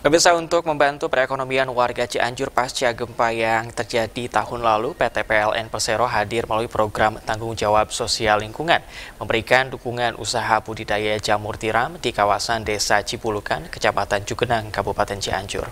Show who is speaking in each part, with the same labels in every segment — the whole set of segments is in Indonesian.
Speaker 1: Pemirsa, untuk membantu perekonomian warga Cianjur pasca gempa yang terjadi tahun lalu, PT PLN Persero hadir melalui program tanggung jawab sosial lingkungan, memberikan dukungan usaha budidaya jamur tiram di kawasan Desa Cipulukan, Kecamatan Cugenang, Kabupaten Cianjur.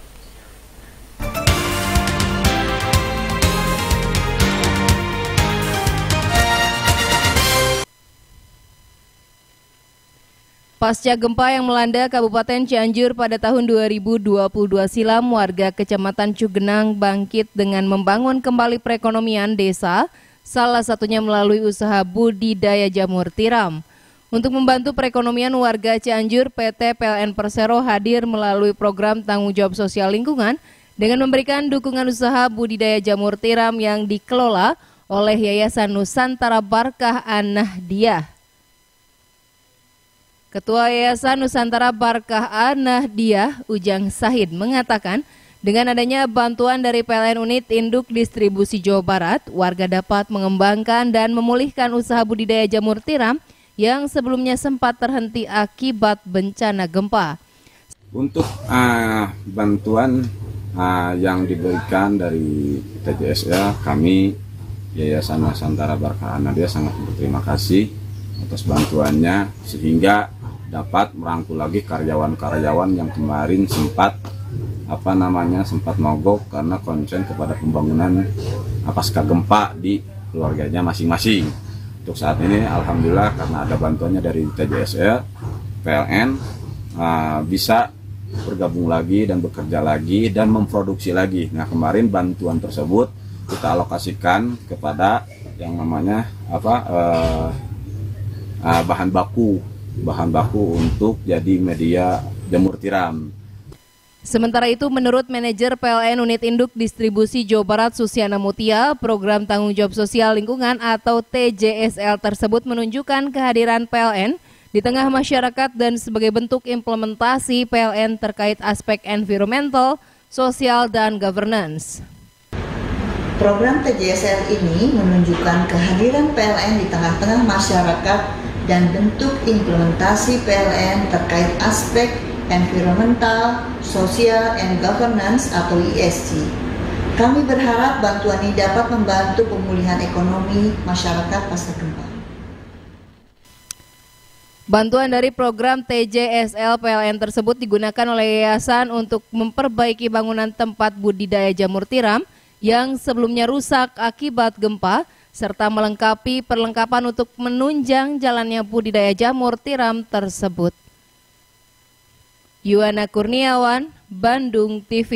Speaker 2: Pasca gempa yang melanda Kabupaten Cianjur pada tahun 2022 silam, warga Kecamatan Cugenang bangkit dengan membangun kembali perekonomian desa, salah satunya melalui usaha budidaya jamur tiram. Untuk membantu perekonomian warga Cianjur, PT PLN Persero hadir melalui program tanggung jawab sosial lingkungan dengan memberikan dukungan usaha budidaya jamur tiram yang dikelola oleh Yayasan Nusantara Barkah An-Nahdiyah. Ketua Yayasan Nusantara Barkah An-Nahdiyah, Ujang Sahid, mengatakan dengan adanya bantuan dari PLN Unit Induk Distribusi Jawa Barat, warga dapat mengembangkan dan memulihkan usaha budidaya jamur tiram yang sebelumnya sempat terhenti akibat bencana gempa.
Speaker 3: Untuk bantuan yang diberikan dari TJSL, kami Yayasan Nusantara Barkah An-Nahdiyah sangat berterima kasih atas bantuannya, sehingga dapat merangkul lagi karyawan-karyawan yang kemarin sempat mogok karena konsen kepada pembangunan pasca gempa di keluarganya masing-masing. Untuk saat ini alhamdulillah karena ada bantuannya dari TJSL, PLN bisa bergabung lagi dan bekerja lagi dan memproduksi lagi. Nah, kemarin bantuan tersebut kita alokasikan kepada yang namanya bahan baku untuk jadi media jamur tiram.
Speaker 2: Sementara itu, menurut manajer PLN Unit Induk Distribusi Jawa Barat Susiana Mutia, program tanggung jawab sosial lingkungan atau TJSL tersebut menunjukkan kehadiran PLN di tengah masyarakat dan sebagai bentuk implementasi PLN terkait aspek environmental, sosial, dan governance.
Speaker 4: Program TJSL ini menunjukkan kehadiran PLN di tengah-tengah masyarakat dan bentuk implementasi PLN terkait aspek environmental, social, and governance atau ESG. Kami berharap bantuan ini dapat membantu pemulihan ekonomi masyarakat pasca gempa.
Speaker 2: Bantuan dari program TJSL PLN tersebut digunakan oleh yayasan untuk memperbaiki bangunan tempat budidaya jamur tiram yang sebelumnya rusak akibat gempa, serta melengkapi perlengkapan untuk menunjang jalannya budidaya jamur tiram tersebut. Yuwana Kurniawan, Bandung TV.